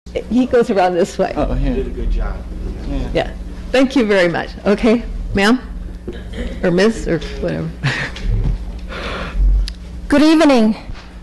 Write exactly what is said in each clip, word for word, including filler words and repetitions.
He goes around this way. Oh, yeah. You did a good job. Yeah. Yeah. Thank you very much. Okay, ma'am? Or miss, or whatever. Good evening.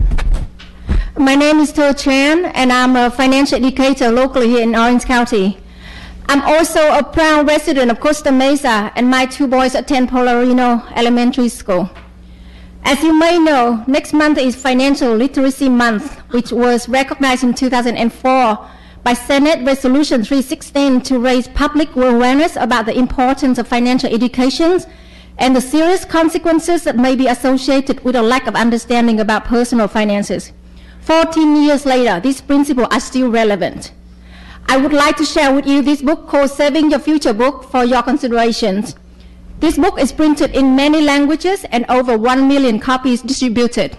My name is Tho Tran, and I'm a financial educator locally here in Orange County. I'm also a proud resident of Costa Mesa, and my two boys attend Paularino Elementary School. As you may know, next month is Financial Literacy Month, which was recognized in two thousand four by Senate Resolution three sixteen to raise public awareness about the importance of financial education and the serious consequences that may be associated with a lack of understanding about personal finances. fourteen years later, these principles are still relevant. I would like to share with you this book called Saving Your Future book for your considerations. This book is printed in many languages and over one million copies distributed.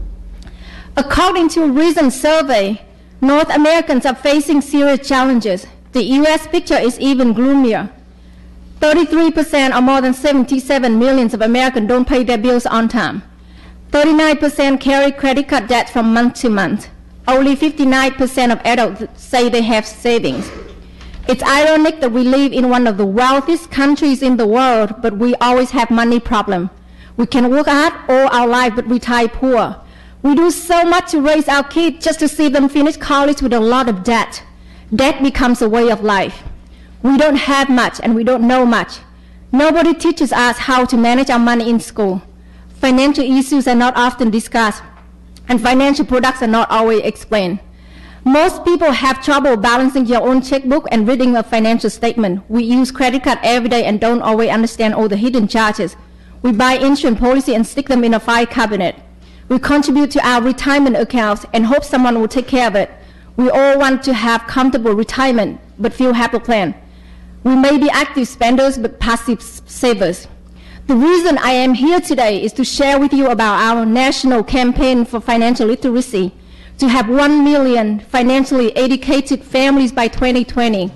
According to a recent survey, North Americans are facing serious challenges. The U S picture is even gloomier. thirty-three percent or more than seventy-seven million of Americans don't pay their bills on time. thirty-nine percent carry credit card debt from month to month. Only fifty-nine percent of adults say they have savings. It's ironic that we live in one of the wealthiest countries in the world, but we always have money problem. We can work hard all our life, but retire poor. We do so much to raise our kids just to see them finish college with a lot of debt. Debt becomes a way of life. We don't have much and we don't know much. Nobody teaches us how to manage our money in school. Financial issues are not often discussed, and financial products are not always explained. Most people have trouble balancing your own checkbook and reading a financial statement. We use credit card every day and don't always understand all the hidden charges. We buy insurance policy and stick them in a file cabinet. We contribute to our retirement accounts and hope someone will take care of it. We all want to have comfortable retirement, but few have a plan. We may be active spenders, but passive savers. The reason I am here today is to share with you about our national campaign for financial literacy, to have one million financially educated families by twenty twenty.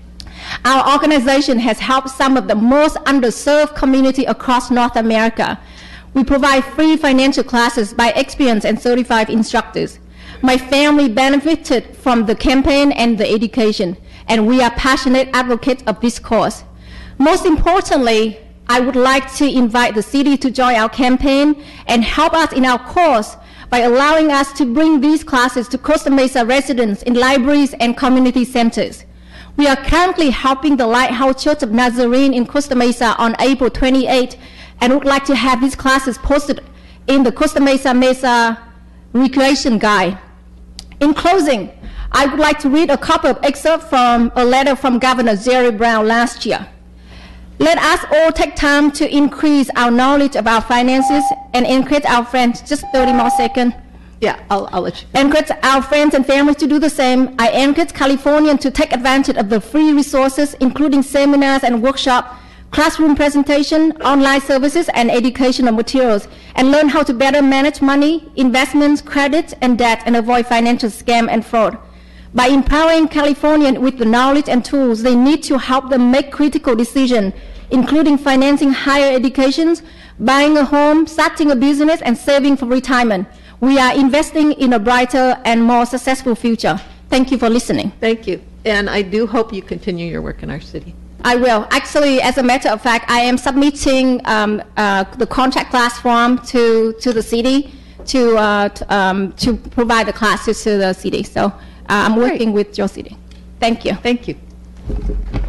Our organization has helped some of the most underserved communities across North America. We provide free financial classes by experienced and certified instructors. My family benefited from the campaign and the education, and we are passionate advocates of this cause. Most importantly, I would like to invite the city to join our campaign and help us in our cause by allowing us to bring these classes to Costa Mesa residents in libraries and community centers. We are currently helping the Lighthouse Church of Nazarene in Costa Mesa on April twenty-eighth, and would like to have these classes posted in the Costa Mesa Mesa Recreation Guide. In closing, I would like to read a couple of excerpts from a letter from Governor Jerry Brown last year. Let us all take time to increase our knowledge of our finances and encourage our friends, just thirty more seconds. Yeah, I'll, I'll let you. Encourage our friends and families to do the same. I encourage Californians to take advantage of the free resources, including seminars and workshops, classroom presentation, online services, and educational materials, and learn how to better manage money, investments, credit, and debt, and avoid financial scam and fraud. By empowering Californians with the knowledge and tools they need to help them make critical decisions, including financing higher education, buying a home, starting a business, and saving for retirement, we are investing in a brighter and more successful future. Thank you for listening. Thank you. And I do hope you continue your work in our city. I will. Actually, as a matter of fact, I am submitting um, uh, the contract class form to, to the city to, uh, to, um, to provide the classes to the city. So uh, I'm working Great. with your city. Thank you. Thank you.